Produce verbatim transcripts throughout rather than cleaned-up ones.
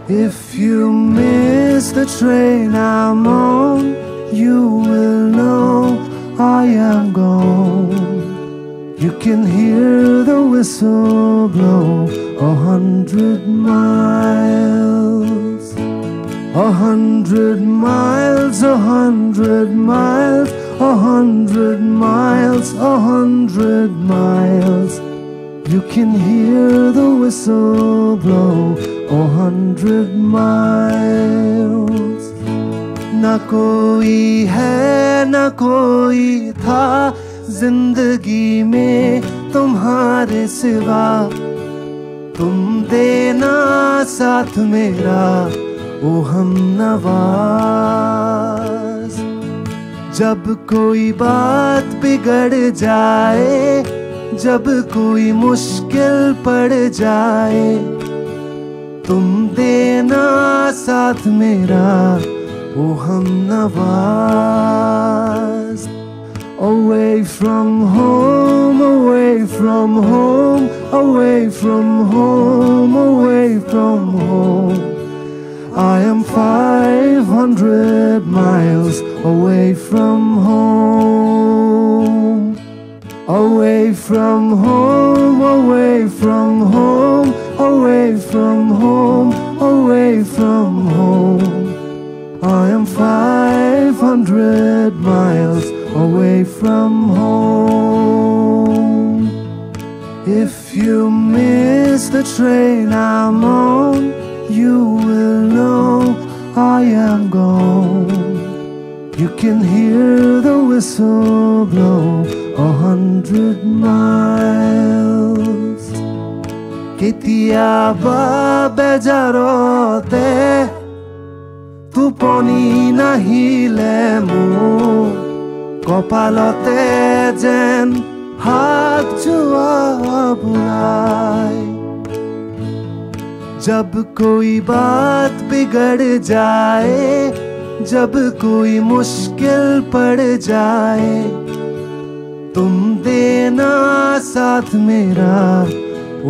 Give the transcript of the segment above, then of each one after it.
If you miss the train I'm on, you will know I am gone. You can hear the whistle blow a hundred miles. A hundred miles, a hundred miles, a hundred miles, a hundred miles. You can hear the whistle blow a hundred miles. ना कोई है ना कोई था जिंदगी में तुम्हारे सिवा, तुम देना साथ मेरा ओ हमनवाज। जब कोई बात बिगड़ जाए, जब कोई मुश्किल पड़ जाए, तुम देना साथ मेरा ओ हमनवाज। Away from home, away from home, away from home, away from home. I am five hundred miles away from home. Away from home, away from home, away from home, away from home. I am five hundred miles away from home. If you miss the train I'm on, you will know I am gone. You can hear the whistle blow a hundred miles. Ketia ba bejarote tu poni nahi lemo, কপালতে যেন হাত জোয়া বুলাই। जब कोई बात बिगड़ जाए, जब कोई मुश्किल पड़ जाए, तुम देना साथ मेरा ओ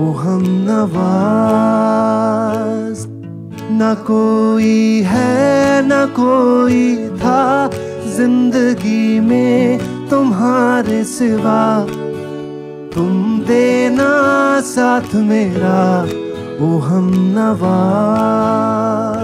हमनवाज। ना कोई है ना कोई था जिंदगी में तुम्हारे सिवा, तुम देना साथ मेरा ओ हमनवाज।